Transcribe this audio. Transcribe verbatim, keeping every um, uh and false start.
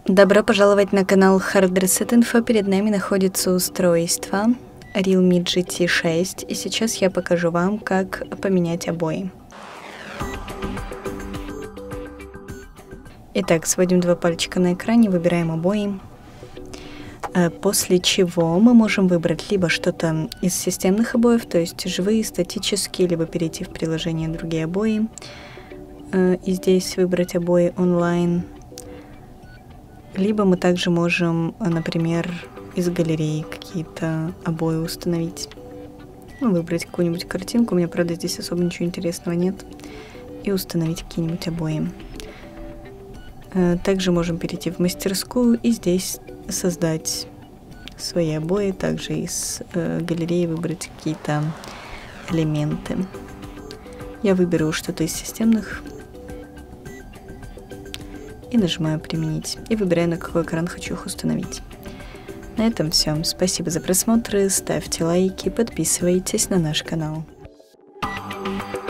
Добро пожаловать на канал Hard Reset Info. Перед нами находится устройство Realme джи ти шесть, и сейчас я покажу вам, как поменять обои. Итак, сводим два пальчика на экране, выбираем обои, после чего мы можем выбрать либо что-то из системных обоев, то есть живые, статические, либо перейти в приложение «Другие обои», и здесь выбрать обои онлайн. Либо мы также можем, например, из галереи какие-то обои установить. Ну, выбрать какую-нибудь картинку, у меня, правда, здесь особо ничего интересного нет, и установить какие-нибудь обои. Также можем перейти в мастерскую и здесь создать свои обои, также из э, галереи выбрать какие-то элементы. Я выберу что-то из системных и нажимаю «Применить», и выбираю, на какой экран хочу их установить. На этом все. Спасибо за просмотр, ставьте лайки, подписывайтесь на наш канал.